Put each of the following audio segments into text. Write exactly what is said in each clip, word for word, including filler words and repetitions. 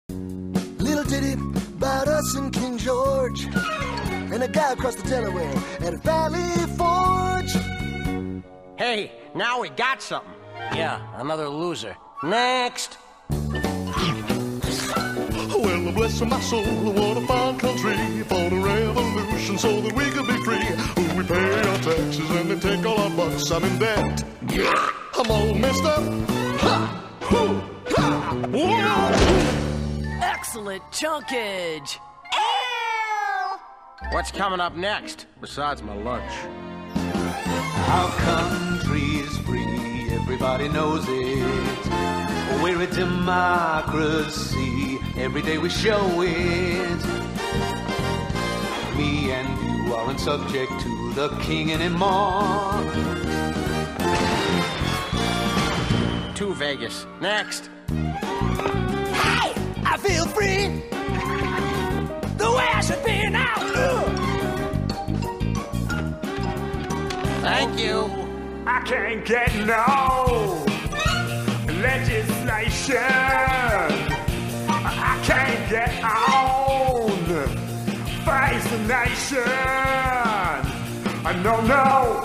Little ditty about us and King George, and a guy across the Delaware at a Valley Forge. Hey, now we got something. Yeah, another loser. Next. Well, bless my soul, what a fine country for the revolution so that we could be free. We pay our taxes and they take all our bucks. I'm in debt. I'm all messed up. Ha! Hoo! Ha! Whoa! Excellent chunkage. What's coming up next, besides my lunch? Our country's free, everybody knows it. We're a democracy, every day we show it. Me and you aren't subject to the king anymore. To Vegas. Next. Hey, I feel free. The way I should be now. Thank you. I can't get no legislation. I can't get on face the nation. No, no.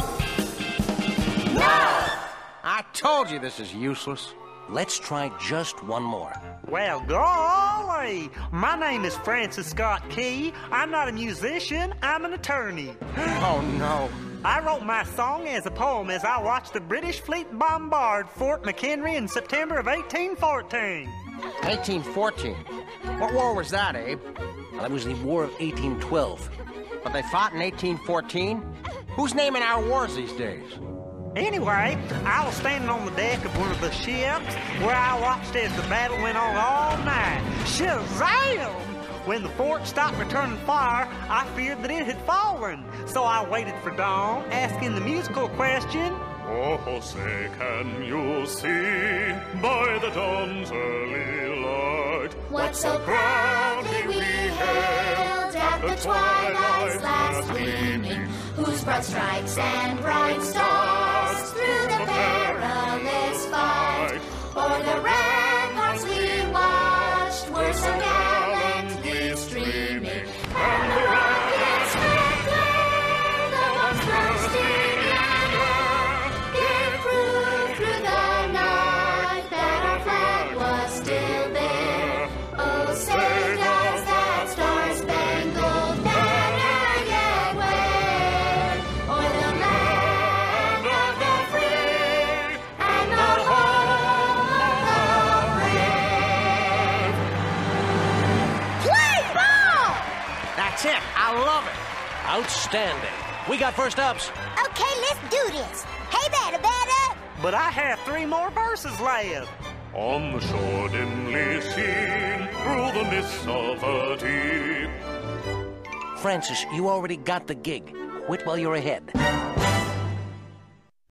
No! I told you this is useless. Let's try just one more. Well, golly, my name is Francis Scott Key. I'm not a musician, I'm an attorney. Oh, no. I wrote my song as a poem as I watched the British fleet bombard Fort McHenry in September of eighteen fourteen. eighteen fourteen? What war was that, Abe? Well, that was the War of eighteen twelve. But they fought in eighteen fourteen? Who's naming our wars these days? Anyway, I was standing on the deck of one of the ships where I watched as the battle went on all night. Shazam! When the fort stopped returning fire, I feared that it had fallen. So I waited for dawn, asking the musical question, Oh, say, can you see by the dawn's early light what so proudly we hailed at the twilight's last gleaming, whose broad stripes and bright stars through the perilous fight o'er the ramparts we watched were so gallantly streaming, and the rockets red glare, the bombs bursting and round, gave proof through the night that our flag was still there. Oh, say does that star-spangled banner yet wave o'er the land of the free and the home of the brave. Play ball! That's it. I love it. Outstanding. We got first ups. Okay, let's do this. Hey, batter, batter. but I have three more verses left. On the shore dimly seen through the mists of fatigue. Francis, you already got the gig. Quit while you're ahead.